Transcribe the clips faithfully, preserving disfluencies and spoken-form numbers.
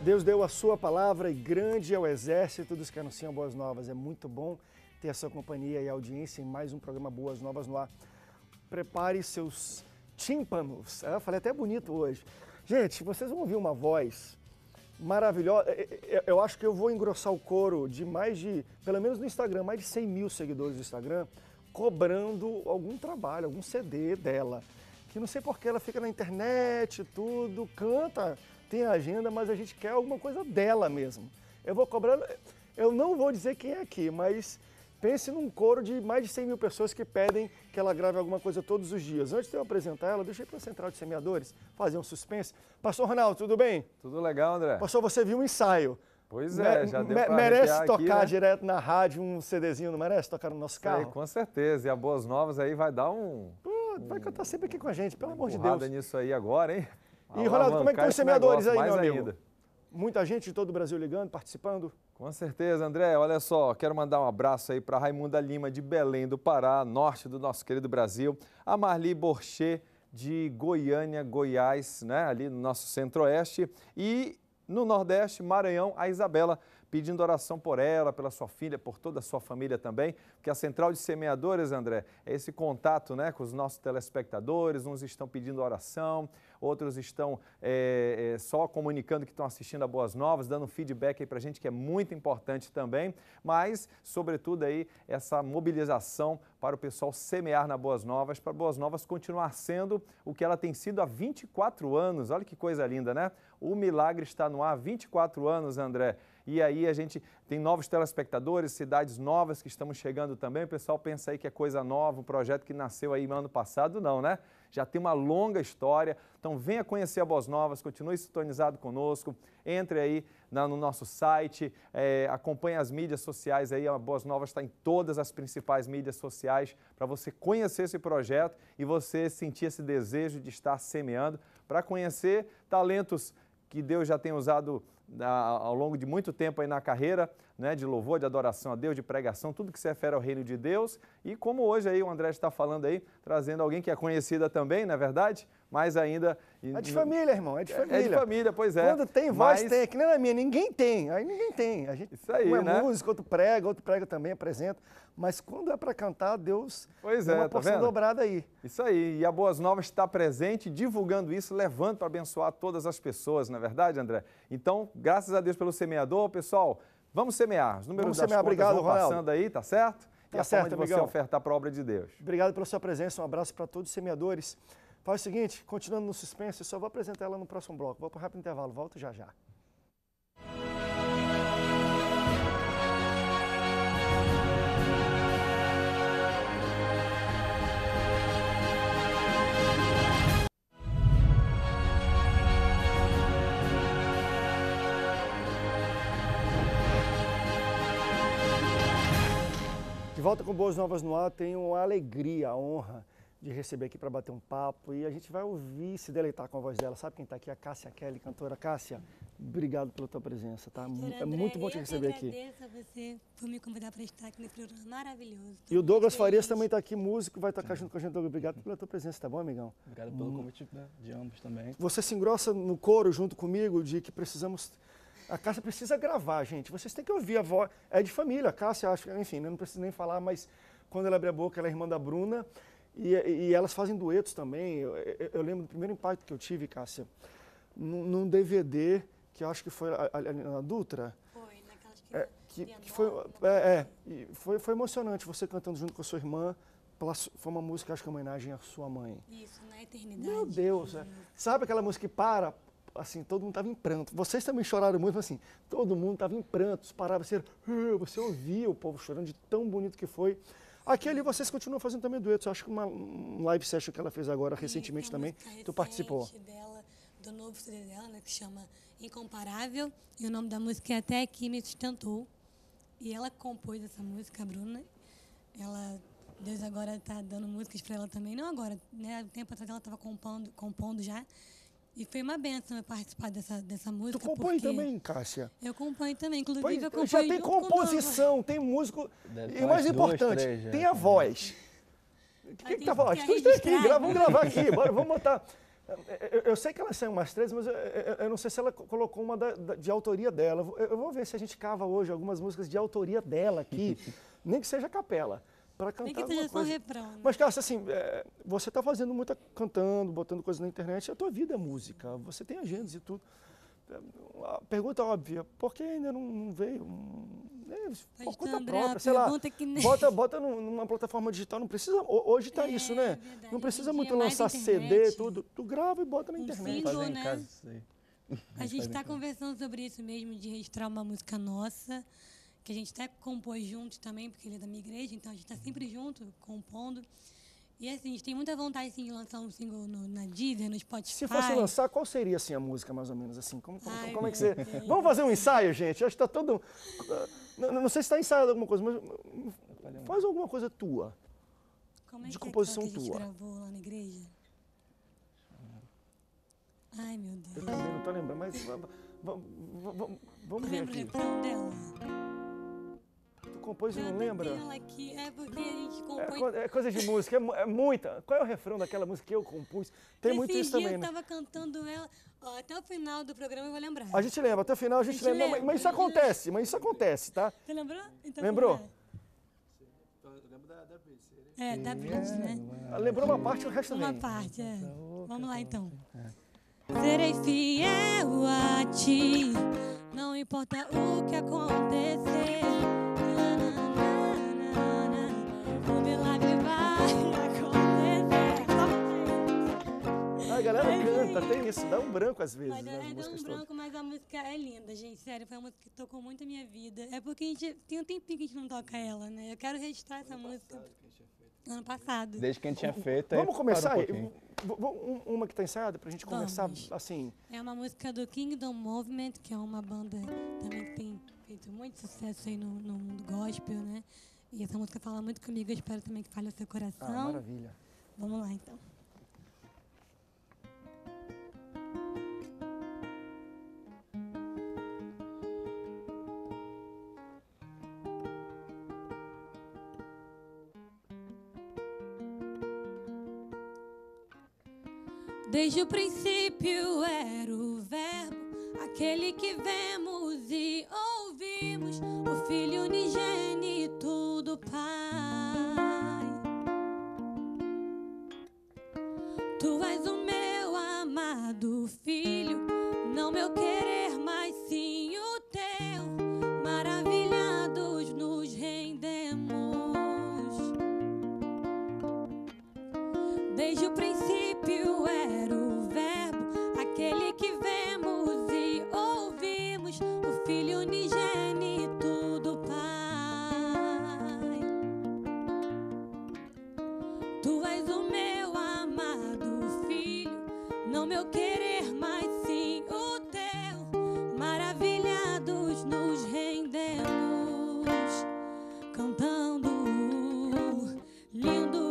Deus deu a sua palavra e grande é o exército dos que anunciam boas novas. É muito bom ter a sua companhia e audiência em mais um programa Boas Novas no ar. Prepare seus tímpanos. Eu falei até bonito hoje. Gente, vocês vão ouvir uma voz maravilhosa. Eu acho que eu vou engrossar o coro de mais de, pelo menos no Instagram, mais de cem mil seguidores do Instagram, cobrando algum trabalho, algum C D dela. Que não sei porque ela fica na internet, tudo, canta, tem agenda, mas a gente quer alguma coisa dela mesmo. Eu vou cobrar, eu não vou dizer quem é aqui, mas pense num coro de mais de cem mil pessoas que pedem que ela grave alguma coisa todos os dias. Antes de eu apresentar ela, deixa eu ir para a Central de Semeadores, fazer um suspense. Pastor Ronaldo, tudo bem? Tudo legal, André. Pastor, você viu um ensaio. Pois é, Me, já deu me, pra Merece tocar aqui, né? direto na rádio um CDzinho, não merece tocar no nosso carro? Aí, com certeza. E a Boas Novas aí vai dar um... Pô, vai cantar sempre aqui com a gente, pelo amor de Deus. Deus. Nisso aí agora, hein? E, Ronaldo, como é que estão os semeadores aí, mais meu amigo? ainda. Muita gente de todo o Brasil ligando, participando? Com certeza, André. Olha só, quero mandar um abraço aí para Raimunda Lima, de Belém do Pará, norte do nosso querido Brasil. A Marli Borchet, de Goiânia, Goiás, né, ali no nosso centro-oeste. E no nordeste, Maranhão, a Isabela, pedindo oração por ela, pela sua filha, por toda a sua família também, porque a Central de Semeadores, André, é esse contato, né, com os nossos telespectadores. Uns estão pedindo oração, outros estão é, é, só comunicando que estão assistindo a Boas Novas, dando feedback aí pra gente, que é muito importante também, mas, sobretudo aí, essa mobilização para o pessoal semear na Boas Novas, para Boas Novas continuar sendo o que ela tem sido há vinte e quatro anos. Olha que coisa linda, né? O milagre está no ar há vinte e quatro anos, André. E aí a gente tem novos telespectadores, cidades novas que estamos chegando também. O pessoal pensa aí que é coisa nova, um projeto que nasceu aí no ano passado. Não, né? Já tem uma longa história. Então venha conhecer a Boas Novas, continue sintonizado conosco. Entre aí na, no nosso site, é, acompanhe as mídias sociais aí. A Boas Novas está em todas as principais mídias sociais para você conhecer esse projeto e você sentir esse desejo de estar semeando, para conhecer talentos que Deus já tem usado ao longo de muito tempo aí na carreira, né, de louvor, de adoração a Deus, de pregação, tudo que se refere ao reino de Deus. E como hoje aí o André está falando aí, trazendo alguém que é conhecida também, não é verdade? Mas ainda... É de família, irmão, é de família. É de família, pois é. Quando tem voz, Mas... tem. Que nem na minha, ninguém tem. Aí ninguém tem. A gente, Isso aí, um é né? músico, outro prega, outro prega também, apresenta. Mas quando é para cantar, Deus pois tem é, uma tá porção vendo? dobrada aí. Isso aí. E a Boas Novas está presente, divulgando isso, levando para abençoar todas as pessoas, não é verdade, André? Então, graças a Deus pelo semeador, pessoal, vamos semear. Os números vamos das semear. contas Obrigado, vão Ronaldo. passando aí, tá certo? Tá e a certo, forma de você amigão. ofertar para a obra de Deus. Obrigado pela sua presença, um abraço para todos os semeadores. Faz o seguinte, continuando no suspense, eu só vou apresentar ela no próximo bloco. Vou para um rápido intervalo, volto já já. De volta com Boas Novas no ar, tenho a alegria, a honra de receber aqui para bater um papo e a gente vai ouvir, se deleitar com a voz dela. Sabe quem está aqui? A Cássia Kelly, cantora. Cássia, obrigado pela tua presença, tá? Doutora É André, muito bom te receber eu aqui. agradeço a você por me convidar para estar aqui nesse programa maravilhoso. Tô E o Douglas muito feliz. Farias também está aqui, músico, vai tocar junto com a gente. Douglas, obrigado pela tua presença, tá bom, amigão? Obrigado pelo convite, né, de ambos também. Você se engrossa no coro junto comigo de que precisamos... A Cássia precisa gravar, gente. Vocês têm que ouvir a voz. É de família, a Cássia, acho, enfim, eu não preciso nem falar, mas quando ela abre a boca, ela é irmã da Bruna. E, e elas fazem duetos também. Eu, eu, eu lembro do primeiro impacto que eu tive, Cássia, num, num D V D, que eu acho que foi a, a, a Dutra. Foi, naquelas que, É, que, que foi, é, é, e foi, foi emocionante você cantando junto com a sua irmã. Pela, foi uma música, acho que em homenagem à sua mãe. Isso, na eternidade. Meu Deus, é. Sabe aquela música que para, assim, todo mundo estava em pranto. Vocês também choraram muito, mas assim, todo mundo estava em prantos, parava, você, você ouvia o povo chorando de tão bonito que foi. Aqui ali vocês continuam fazendo também duetos. Eu acho que uma um live session que ela fez agora, recentemente Isso, também, recente tu participou. Dela, do novo C D dela, né, que chama Incomparável. E o nome da música é Até Que Me Sustentou. E ela compôs essa música, a Bruna. Ela, Deus agora está dando músicas para ela também. Não agora, né? Há tempo atrás ela estava compondo, compondo já. E foi uma benção eu participar dessa, dessa música. Tu compõe porque também, Cássia? Eu componho também, inclusive Pois, eu componho já tem junto com o composição, tem músico. Deve E ter o mais umas duas, importante, três já, tem a né? voz. O que, que, tem que tá falando? que Estúdio tá aqui, registrar. gra- vamos gravar aqui, bora, vamos botar. Eu, eu sei que elas são umas três, mas eu, eu, eu não sei se ela colocou uma da, da, de autoria dela. Eu, eu vou ver se a gente cava hoje algumas músicas de autoria dela aqui, nem que seja capela, para cantar Nem que alguma seja só coisa. refrão. Né? Mas, Cássia, assim, é, você está fazendo muita, cantando, botando coisa na internet, a tua vida é música, você tem agendas e tudo. A pergunta óbvia, por que ainda não, não veio? É, por conta André, própria, sei lá, que nem... bota, bota numa plataforma digital, não precisa, hoje está É, isso, né? verdade. Não precisa Hoje em muito dia é mais lançar C D, internet. tudo, tu grava e bota na Um internet. single, Fazer em né? casa isso aí. A gente está conversando sobre isso mesmo, de registrar uma música nossa, que a gente até compôs juntos também, porque ele é da minha igreja, então a gente está sempre junto, compondo. E assim, a gente tem muita vontade assim, de lançar um single no, na Deezer, no Spotify. Se fosse lançar, qual seria assim a música, mais ou menos assim? Como, como, Ai, como é que meu você... Deus. Vamos fazer um ensaio, gente? Acho que está todo... Não, não sei se está ensaiado alguma coisa, mas faz alguma coisa tua. Como é de que composição é aquela que a gente tua. gravou lá na igreja? Ai, meu Eu Deus. também não estou lembrando, mas vamos, vamos, vamos ver Lembra o aqui. refrão dela? Tu compôs e Eu não não lembra? tenho ela aqui, é porque a gente É, compõe... co- é coisa de música, é, mu- é muita. Qual é o refrão daquela música que eu compus? Tem muito Esses isso dias também, eu né? tava cantando ela, ó, até o final do programa eu vou lembrar. A gente lembra, até o final a gente, A gente lembra, lembra, mas, mas isso a gente acontece, mas isso acontece, tá? Você lembrou? Então, Lembrou? vamos lá. É, da Blitz, né? Lembrou uma parte, o resto Uma vem. parte, é. Vamos lá, então. Serei fiel a ti, não importa o que acontecer. Na, na, na, na, na. O milagre vai acontecer. A galera É isso canta, aí. tem isso, dá um branco às vezes Mas nas é, dá um músicas todas. branco, mas a música é linda, gente. Sério, foi uma música que tocou muito a minha vida. É porque a gente tem um tempinho que a gente não toca ela, né? Eu quero registrar essa música. Ano passado. Desde que a gente tinha feito, aí Vamos começar parou aí. um pouquinho. V- v- um- Uma que está ensaiada pra gente começar Vamos. assim. É uma música do Kingdom Movement, que é uma banda também que tem feito muito sucesso aí no, no mundo gospel, né? E essa música fala muito comigo, eu espero também que fale o seu Ah, coração. maravilha. Vamos lá, então. Desde o princípio era o verbo, aquele que vemos e ouvimos, o Filho unigênito do Pai. Tu és o meu amado Filho, não meu querer, mas sim o teu. Maravilhados nos rendemos. Desde o princípio era o verbo, aquele que vemos e ouvimos, o Filho unigênito do Pai. Tu és o meu amado Filho, não meu querer, mas sim o teu. Maravilhados nos rendemos, cantando lindo.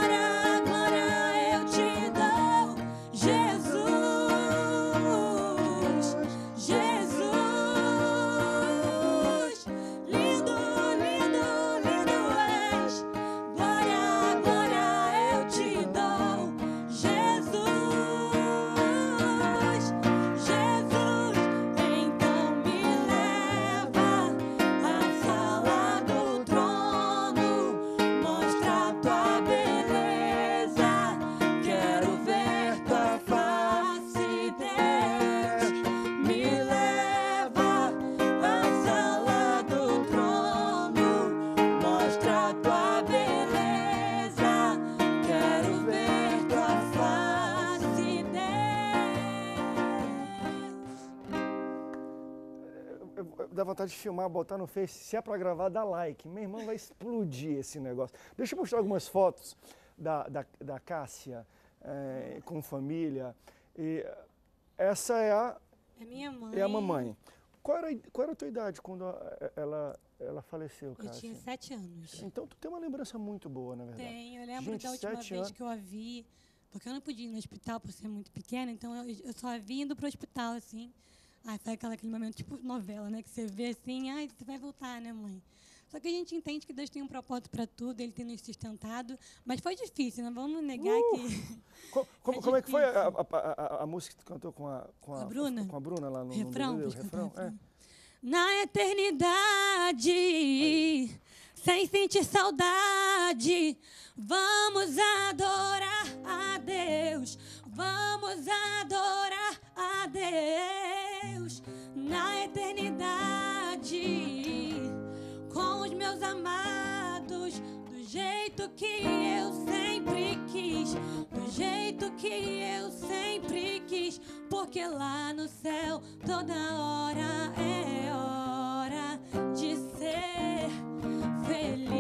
Jesus. eu, dá vontade de filmar, botar no Face. Se é para gravar, dá like. Meu irmão vai explodir esse negócio. Deixa eu mostrar algumas fotos da, da, da Cássia é, com família. E essa é a, é minha mãe. É a mamãe. Qual era, qual era a tua idade quando ela, ela faleceu, Cássia? Eu tinha sete anos. Então tu tem uma lembrança muito boa, na verdade. Tenho. Eu lembro Gente, da última vez anos. que eu a vi, porque eu não podia ir no hospital por ser muito pequena, então eu, eu só a vi indo pro hospital, assim. Aí foi aquela, aquele momento, tipo novela, né? Que você vê assim, ai, você vai voltar, né, mãe? Só que a gente entende que Deus tem um propósito para tudo, Ele tem nos sustentado. Mas foi difícil, não vamos negar uh, que... Como, como, é, como é que foi a, a, a, a música que tu cantou com a, com a, a Bruna? Com a Bruna lá no refrão, no D V D, o refrão? É. Na eternidade, aí, sem sentir saudade, vamos adorar a Deus, vamos adorar a Deus. Na eternidade, com os meus amados, do jeito que eu sempre quis, do jeito que eu sempre quis, porque lá no céu toda hora é hora de ser feliz.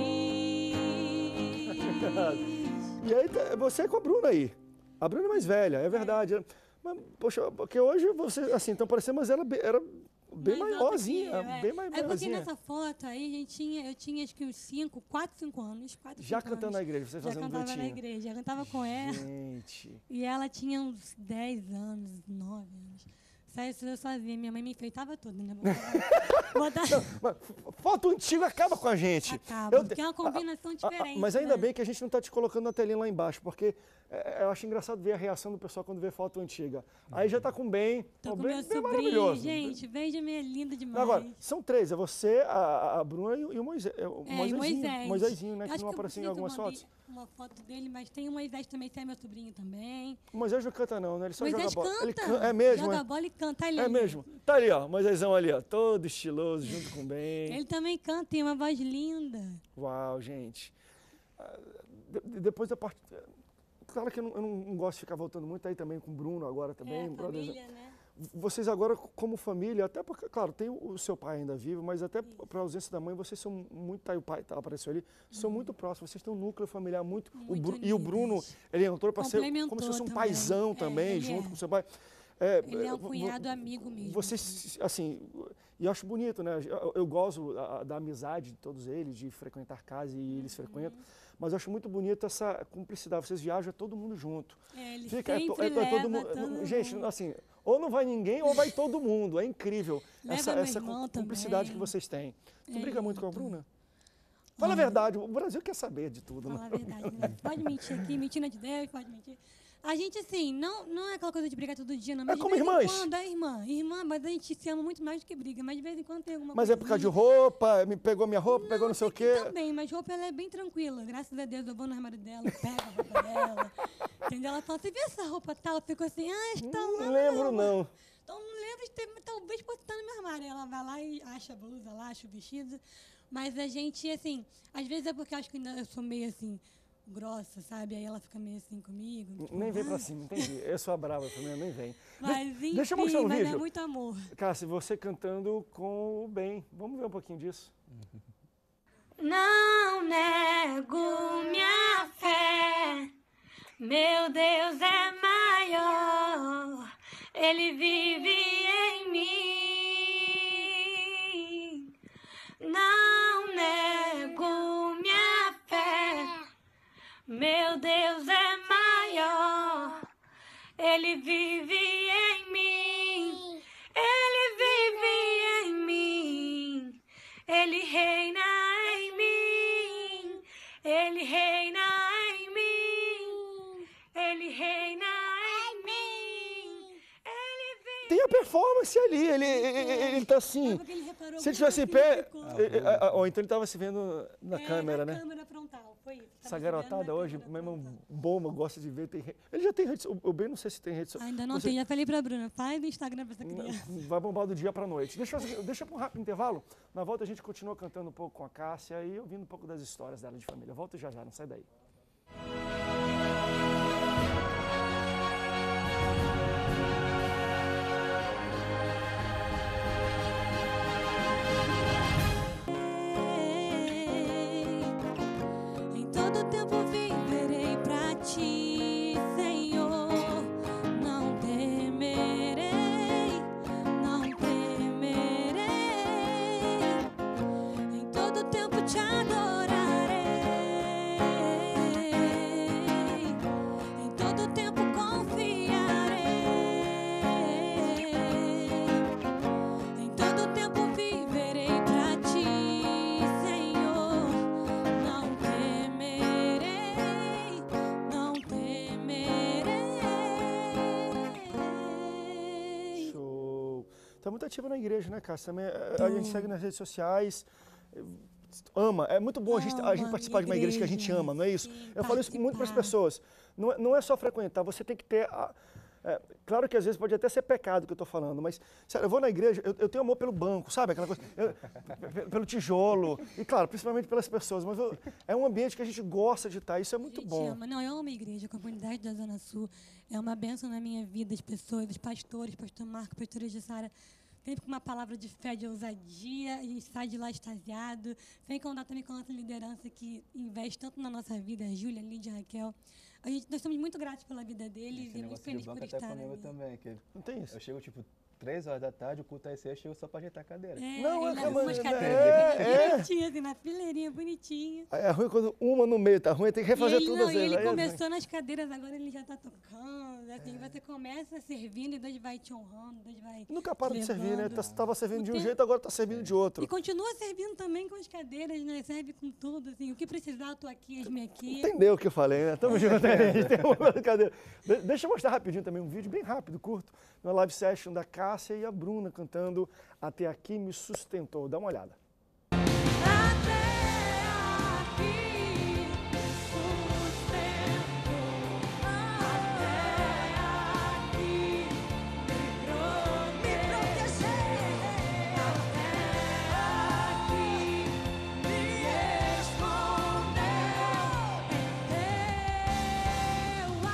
E aí você é com a Bruna aí. A Bruna é mais velha, é verdade. É. Mas, poxa, porque hoje você, assim, estão parecendo, mas ela era bem mais maiorzinha, eu, é. bem mais É porque maiorzinha. nessa foto aí, a gente tinha, eu tinha acho que uns cinco, quatro, cinco anos. Quatro, Já cinco cantando anos. na igreja, você Já fazendo cantava duetinho. na igreja, já cantava com ela. Gente. E ela tinha uns dez anos, nove anos. Saía sozinha, minha mãe me enfeitava tudo, né? Botava... Mas foto antiga acaba com a gente. Acaba, Eu, porque é uma combinação a, diferente. a, mas ainda né? bem que a gente não está te colocando na telinha lá embaixo, porque é, eu acho engraçado ver a reação do pessoal quando vê foto antiga. Aí já está com bem. Tô ó, com bem, meu bem sobrinho, maravilhoso. gente. Benjamin é lindo demais. Agora, são três. É você, a, a Bruna e o Moisés. O é, Moisésinho, Moisés. Moisésinho, né? Que Acho não que apareceu em eu- não sei algumas se eu fotos. mandei uma foto dele, mas tem o Moisés também, que é meu sobrinho também. O Moisés não canta não, né? Ele só Moisés joga bola. canta. Ele can- É mesmo, Joga é? bola e canta. Ele É mesmo. Tá ali, ó. Moisésão ali, ó. Todo estiloso, junto com o bem. Ele também canta, tem uma voz linda. Uau, gente. Ah, de- depois da parte... Claro que eu não, eu não gosto de ficar voltando muito, aí também com o Bruno agora também. É, brothers. família, né? Vocês agora, como família, até porque, claro, tem o o seu pai ainda vivo, mas até para a ausência da mãe, vocês são muito, tá, o pai tá, apareceu ali, são muito próximos, vocês têm um núcleo familiar muito, o Muito Bru- e o Bruno, unidos. ele entrou para ser como Complementou se fosse um também. paizão É, também, ele junto é. com o seu pai. É, Ele é um vo- cunhado amigo mesmo. Vocês, assim, e eu acho bonito, né? Eu, eu gosto da, da amizade de todos eles, de frequentar casa e eles frequentam, mas eu acho muito bonito essa cumplicidade. Vocês viajam todo mundo junto. É, ele Fica, é, to- sempre é to- é todo leva mundo. todo Gente, mundo. assim, ou não vai ninguém ou vai todo mundo. É incrível Leva essa, meu essa irmão cum- cumplicidade também. que vocês têm. Tu É briga muito com a lindo. Bruna? Fala a Olha, verdade, o Brasil quer saber de tudo. Falar Né? a verdade, né? Pode mentir aqui, mentira de Deus, pode mentir. A gente, assim, não, não é aquela coisa de brigar todo dia, não. Mas É de como vez em irmãs. quando, é irmã. Irmã, mas a gente se ama muito mais do que briga. Mas de vez em quando tem alguma Mas coisa. é por causa de roupa, me pegou minha roupa, pegou não sei o quê. Também, mas roupa ela é bem tranquila. Graças a Deus, eu vou no armário dela, pego a roupa dela. Entendeu? Ela fala, você viu essa roupa tal? Eu fico assim, ah, está lá. Não lembro, não. Então não lembro de ter talvez botando no meu armário. Ela vai lá e acha a blusa lá, acha o vestido. Mas a gente, assim, às vezes é porque eu acho que ainda eu sou meio assim, grossa, sabe? Aí ela fica meio assim comigo. Tipo, Nem vem pra ah, cima, entendi. Eu sou a brava também, nem vem. Mas enfim, Deixa eu mostrar um mas vídeo. é muito amor. Cássia, você cantando com o bem. Vamos ver um pouquinho disso? Não nego minha fé, meu Deus é maior, Ele vive em mim. Não nego minha fé, meu Deus é maior, Ele vive em mim, Ele vive em mim, Ele reina em mim, Ele reina em mim, Ele reina em mim, Ele vive. Tem a performance ali, ele, ele, ele tá assim. Porque ele reparou Se ele que estivesse em ele pé, ficou- eh, eh, ah, ou então ele estava se vendo na É, câmera, na né? câmera frontal, foi isso. Essa Tava garotada vendo na hoje, câmera mesmo frontal. bomba, gosta de ver. Tem, re- ele já tem rede so- o bem não sei se tem rede social. Ainda não Você- tem, já falei pra Bruna, faz do Instagram pra essa criança. Vai bombar do dia para noite. Deixa, eu- deixa para um rápido intervalo. Na volta a gente continua cantando um pouco com a Cássia e ouvindo um pouco das histórias dela de família. Volto já já, não sai daí. tempo viverei pra ti, Senhor. Não temerei, não temerei. Em todo tempo te adorarei. Em todo tempo confiarei. Em todo tempo viverei pra ti, Senhor. Não temerei, não temerei. Show. Tá muito ativa na igreja, né, Cássia? Também, eh, a gente segue nas redes sociais. eh, Ama. É muito bom a gente, a gente Ama participar de uma igreja que a gente igreja, ama, não é isso? sim, Eu falo isso muito para as participar. pessoas. Não é, não é só frequentar, você tem que ter. A, é, claro que às vezes pode até ser pecado que eu estou falando, mas sério, eu vou na igreja, eu, eu tenho amor pelo banco, sabe? Aquela coisa, eu- pe- pelo tijolo, e claro, principalmente pelas pessoas, mas eu- é um ambiente que a gente gosta de estar, isso é muito A gente bom. ama. Não, eu amo a igreja, a comunidade da Zona Sul. É uma bênção na minha vida, as pessoas, os pastores, pastor Marco, pastora Jussara. Sempre com uma palavra de fé, de ousadia, a gente sai de lá extasiado. Vem contar também com a nossa liderança que investe tanto na nossa vida, a Júlia, a Lídia, a Raquel. A gente, nós somos muito gratos pela vida deles Esse e muito negócio de felizes por banco até estar na comigo minha. também, que Não tem isso. eu chego tipo três horas da tarde, o culto aí cedo, eu chego só pra ajeitar a cadeira. É, Não, é ele que leva a umas mãe- cadeiras é, é. bonitinhas, assim, na fileirinha, bonitinha. É ruim quando uma no meio tá ruim, tem que E refazer ele, tudo não, às e vezes. ele aí é ruim. começou nas cadeiras, agora ele já está tocando. Assim, você começa servindo e Deus vai te honrando, Deus vai Nunca para de servir, né? levando. Estava servindo O de um tempo- jeito, agora está servindo de outro. E continua servindo também com as cadeiras, né? Serve com tudo, assim. O que precisar, eu tô aqui, esme aqui. Entendeu o que eu falei, né? Tamo junto aí, a gente tem uma brincadeira. De- Deixa eu mostrar rapidinho também um vídeo bem rápido, curto, uma live session da Cássia e a Bruna cantando Até Aqui Me Sustentou. Dá uma olhada. Até aqui sustentou, até aqui me protegeu, até aqui me escondeu em teu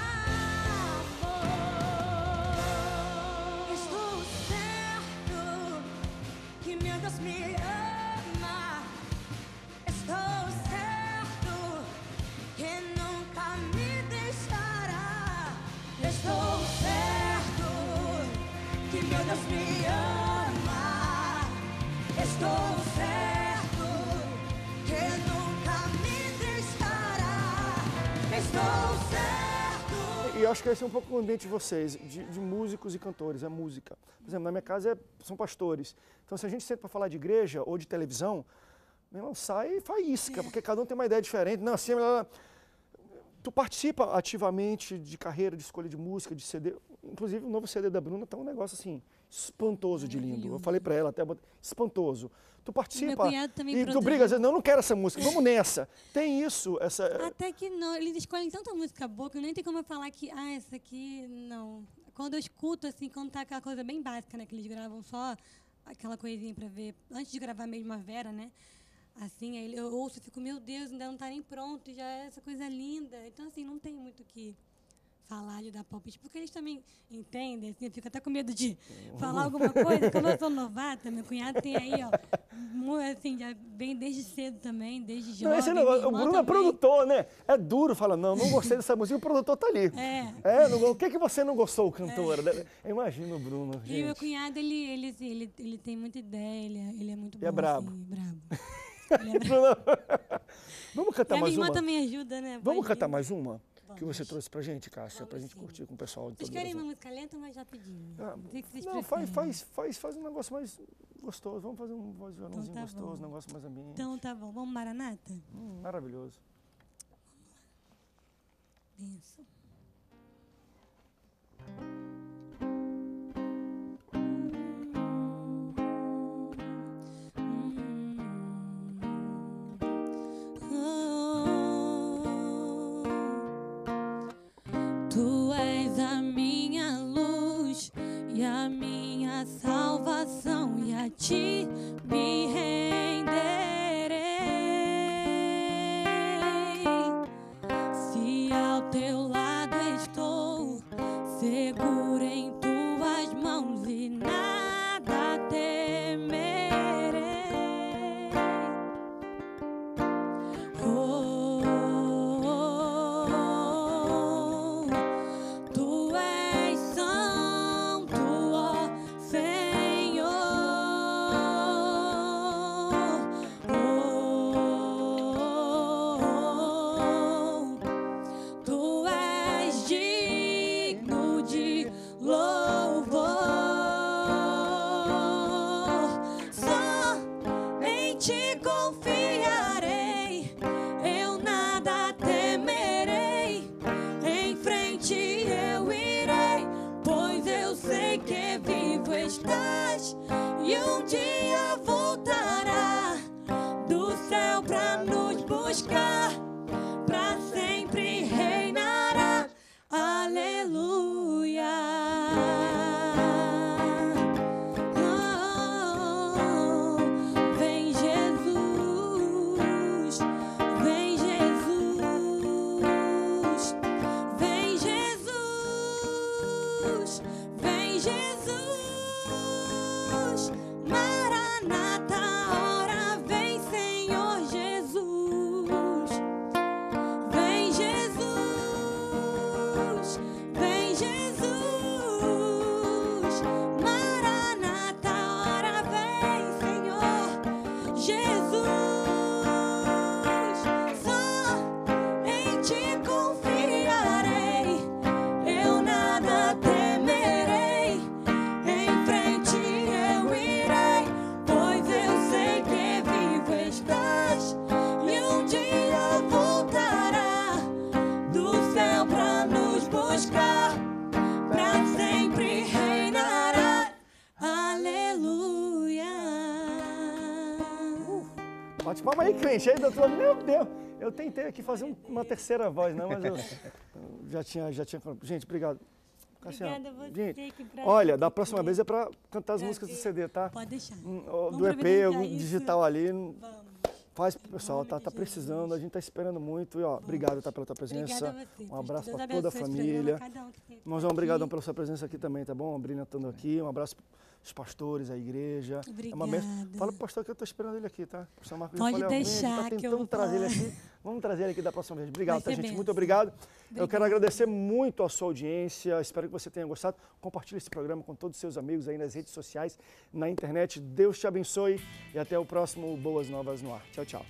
amor. Estou certo que meu Deus me ama. Estou certo que nunca me deixará. Estou certo que meu Deus me ama. Estou certo que nunca me deixará. Estou certo. E eu acho que esse é um pouco o ambiente de vocês, de, de músicos e cantores, é música. Por exemplo, na minha casa é- são pastores. Então, se a gente senta para falar de igreja ou de televisão, meu irmão, sai e faísca, porque cada um tem uma ideia diferente. Não, assim, ela- tu participa ativamente de carreira, de escolha de música, de C D. Inclusive, o novo C D da Bruna tá um negócio assim, espantoso de lindo. Eu Maravilhoso. falei para ela até, botei- espantoso. Tu participa cunhado também e tu produziu. briga, às vezes, não, eu não quero essa música, vamos nessa. Tem isso, essa... Até que não, eles escolhem tanta música boa que nem tem como eu falar que, ah, essa aqui, não. Quando eu escuto, assim, quando tá aquela coisa bem básica, né, que eles gravam só aquela coisinha pra ver, antes de gravar mesmo a Vera, né, assim, aí eu ouço e fico, meu Deus, ainda não tá nem pronto, já é essa coisa linda. Então, assim, não tem muito o que falar de dar palpite, porque eles também entendem, assim, eu fico até com medo de falar alguma coisa, como eu sou novata, meu cunhado tem aí, ó, mu- assim, já vem desde cedo também, desde jovem. Não, esse minha negócio, o irmã Bruno é também. produtor, né? É duro, fala, não, não gostei dessa música, o produtor tá ali. É. É, não- o que que você não gostou, cantora? Eu imagino o Bruno, E o meu gente. cunhado, ele, ele, assim, ele, ele tem muita ideia, ele é, ele é muito bom. E é brabo. Assim, brabo. Ele é brabo. Bruno, Vamos E cantar a minha mais irmã uma? também ajuda, né? Vamos Voz cantar linda. mais uma? Que Vamos. você trouxe pra gente, Cássia, pra Vamos gente sim. curtir com o pessoal de Vocês todo querem uma Brasil. música lenta ou mais rapidinho? Ah, O que que vocês Não, faz, preferem? faz, faz, faz um negócio mais gostoso. Vamos fazer um voz de violãozinho tá gostoso, bom. um negócio mais ambiente. Então tá bom, vamos Maranata? Hum, maravilhoso. Benção. Tu és a minha luz e a minha salvação, e a ti me renderei. Se ao teu lado estou, seguro em tuas mãos e nada temerei. Oh, oh, sei que vivo estás e um dia voltará do céu pra nos buscar, pra sempre reinará. Aleluia. Oh, vem Jesus, vem Jesus, vem Jesus, vem Jesus. Maranata, ora vem, Senhor Jesus. Vem Jesus, vem Jesus. Maranata, ora vem, Senhor Jesus. Só em ti confiarei, eu nada temerei. Em frente eu irei, pois eu sei que vivo estás e um dia voltará do céu pra nos buscar, pra sempre reinará. Aleluia. Bate palma aí, crente. Aí, doutor, meu Deus. Eu tentei aqui fazer um- uma terceira voz, não, mas eu eu já tinha, já tinha. Gente, obrigado. Cassiano, Obrigada a você, gente, que prazer, olha, da que próxima prazer. vez é para cantar as Prazer. músicas do C D, tá? Pode deixar. Hum, ó, Vamos do E P, aproveitar algum isso. digital ali. Vamos. Faz pro pessoal, nome tá, de tá Jesus. precisando, a gente tá esperando muito. E ó, obrigado, tá, pela tua presença. Obrigada a você. Um abraço Deus para toda a abençoe esse família. programa, cada um que tem Irmãozão, aqui. obrigadão pela sua presença aqui também, tá bom? Brilhantando aqui. Um abraço os pastores, a igreja. É uma benção. Obrigada. Fala pro pastor que eu tô esperando ele aqui, tá? O pastor Marcos Pode já falou, ó, vem, a gente deixar tá que eu tentando vou trazer ele falar. aqui. Vamos trazer ele aqui da próxima vez. Obrigado, Vai tá, ser gente? bênção. Muito obrigado. Eu quero Obrigada. agradecer muito a sua audiência. Espero que você tenha gostado. Compartilhe esse programa com todos os seus amigos aí nas redes sociais, na internet. Deus te abençoe e até o próximo Boas Novas no Ar. Tchau, tchau.